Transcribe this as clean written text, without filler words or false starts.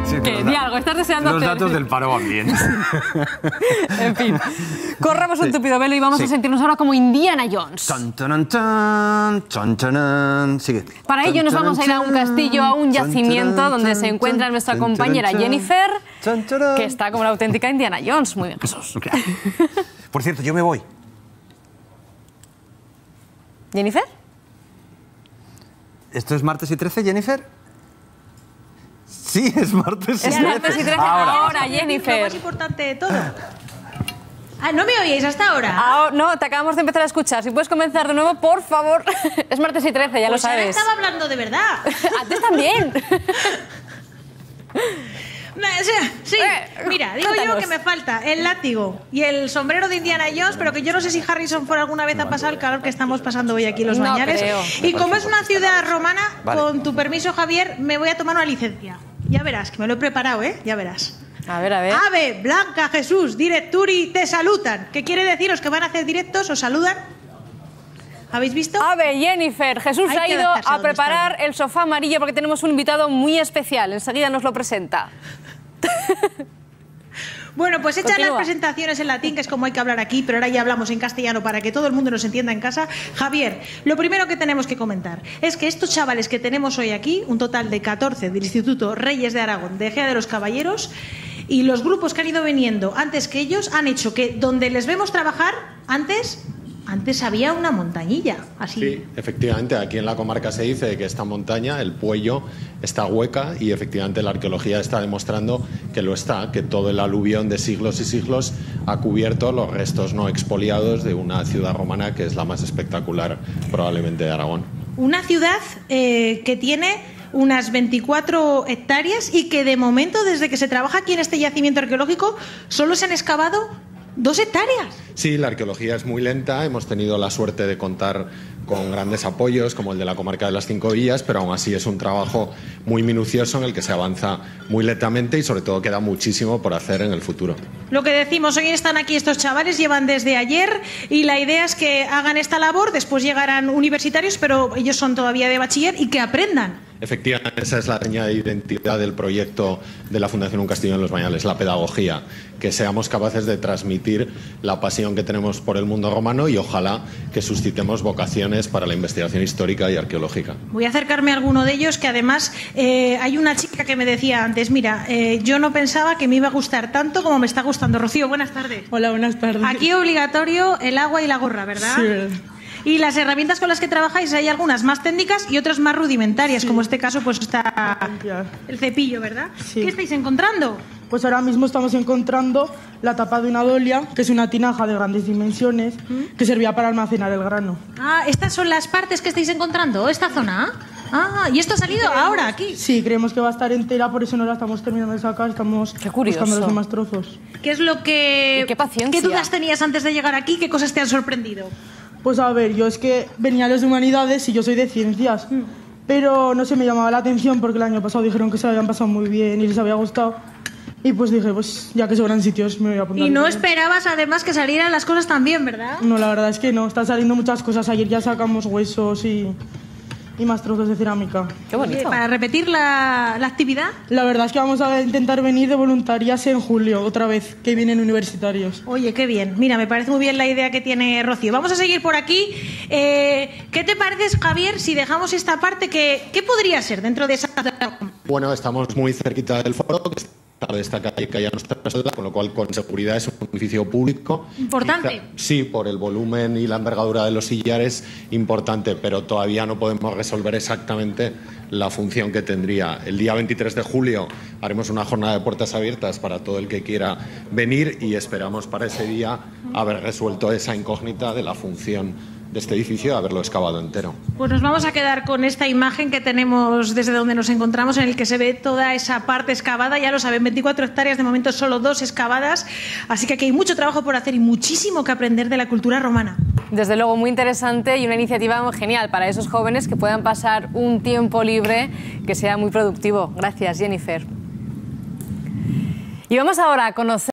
Sí, ¿Qué? Di algo, estás deseando los hacer. datos del paro van bien. En fin, corramos un tupido velo y vamos a sentirnos ahora como Indiana Jones. Tan, tan, tan, tan, tan. Sigue. Para ello nos vamos a ir a un castillo, a un yacimiento donde se encuentra nuestra compañera Jennifer, que está como la auténtica Indiana Jones. Muy bien, Jesús. Por cierto, yo me voy. ¿Jennifer? ¿Esto es martes y 13, Jennifer? Sí, es martes y 13. Es martes y 13 ahora, Jennifer. Lo más importante de todo. Ah, ¿no me oíais hasta ahora? No, te acabamos de empezar a escuchar. Si puedes comenzar de nuevo, por favor. Es martes y 13, ya pues lo sabes. Ahora estaba hablando de verdad. Antes también. Sí, mira, digo yo que me falta el látigo y el sombrero de Indiana Jones, pero que yo no sé si Harrison Ford alguna vez ha pasado el calor que estamos pasando hoy aquí en Los Bañares. Creo. Y como es una ciudad romana, con tu permiso, Javier, me voy a tomar una licencia. Ya verás, que me lo he preparado, ¿eh? Ya verás. A ver, a ver. Ave, Blanca, Jesús, directuri, te saludan. ¿Qué quiere deciros? ¿Que van a hacer directos? ¿Os saludan? ¿Habéis visto? Ave, Jennifer, Jesús Hay ha que ido adaptarse a donde preparar está. el sofá amarillo porque tenemos un invitado muy especial. Enseguida nos lo presenta. Bueno, pues hechas Continúa. las presentaciones en latín, que es como hay que hablar aquí, pero ahora ya hablamos en castellano para que todo el mundo nos entienda en casa. Javier, lo primero que tenemos que comentar es que estos chavales que tenemos hoy aquí, un total de 14 del Instituto Reyes de Aragón de Ejea de los Caballeros, y los grupos que han ido viniendo antes que ellos han hecho que donde les vemos trabajar antes había una montañilla, así. Sí, efectivamente, aquí en la comarca se dice que esta montaña, el Puello, está hueca y efectivamente la arqueología está demostrando que lo está, que todo el aluvión de siglos y siglos ha cubierto los restos no expoliados de una ciudad romana que es la más espectacular probablemente de Aragón. Una ciudad que tiene unas 24 hectáreas y que de momento, desde que se trabaja aquí en este yacimiento arqueológico, solo se han excavado 2 hectáreas. Sí, la arqueología es muy lenta, hemos tenido la suerte de contar con grandes apoyos como el de la comarca de las Cinco Villas, pero aún así es un trabajo muy minucioso en el que se avanza muy lentamente y sobre todo queda muchísimo por hacer en el futuro. Lo que decimos, hoy están aquí estos chavales, llevan desde ayer y la idea es que hagan esta labor, después llegarán universitarios, pero ellos son todavía de bachiller y que aprendan. Efectivamente, esa es la seña de identidad del proyecto de la Fundación Un Castillo en Los Bañales, la pedagogía, que seamos capaces de transmitir la pasión que tenemos por el mundo romano y ojalá que suscitemos vocaciones para la investigación histórica y arqueológica. Voy a acercarme a alguno de ellos, que además hay una chica que me decía antes, mira, yo no pensaba que me iba a gustar tanto como me está gustando. Rocío, buenas tardes. Hola, buenas tardes. Aquí obligatorio el agua y la gorra, ¿verdad? Sí, verdad. Y las herramientas con las que trabajáis, hay algunas más técnicas y otras más rudimentarias, como este caso pues está el cepillo, ¿verdad? Sí. ¿Qué estáis encontrando? Pues ahora mismo estamos encontrando la tapa de una dolia, que es una tinaja de grandes dimensiones, que servía para almacenar el grano. Ah, estas son las partes que estáis encontrando, esta zona. Ah, ¿y esto ha salido ahora aquí? Sí, creemos que va a estar entera, por eso no la estamos terminando de sacar, estamos Qué curioso. buscando los demás trozos. ¿Qué es lo que... Y qué paciencia. ¿Qué dudas tenías antes de llegar aquí? ¿Qué cosas te han sorprendido? Pues a ver, yo es que venía a los de humanidades y yo soy de ciencias, pero no sé, me llamaba la atención porque el año pasado dijeron que se lo habían pasado muy bien y les había gustado. Y pues dije, pues ya que sobran sitios me voy a apuntar. Y no esperabas además que salieran las cosas tan bien, ¿verdad? No, la verdad es que no, están saliendo muchas cosas. Ayer ya sacamos huesos y más trozos de cerámica. Qué bonito. Para repetir la actividad. La verdad es que vamos a intentar venir de voluntarias en julio, otra vez, que vienen universitarios. Oye, qué bien. Mira, me parece muy bien la idea que tiene Rocío. Vamos a seguir por aquí. ¿Qué te parece, Javier, si dejamos esta parte? ¿Qué podría ser dentro de esa... Bueno, estamos muy cerquita del foro, que está de esta calle que hay a nuestra espalda, con lo cual con seguridad es un edificio público. Importante. Sí, por el volumen y la envergadura de los sillares, importante, pero todavía no podemos resolver exactamente la función que tendría. El día 23 de julio haremos una jornada de puertas abiertas para todo el que quiera venir y esperamos para ese día haber resuelto esa incógnita de la función de este edificio, de haberlo excavado entero. Pues nos vamos a quedar con esta imagen que tenemos desde donde nos encontramos, en el que se ve toda esa parte excavada. Ya lo saben, 24 hectáreas, de momento solo 2 excavadas. Así que aquí hay mucho trabajo por hacer y muchísimo que aprender de la cultura romana. Desde luego, muy interesante y una iniciativa genial para esos jóvenes que puedan pasar un tiempo libre que sea muy productivo. Gracias, Jennifer. Y vamos ahora a conocer...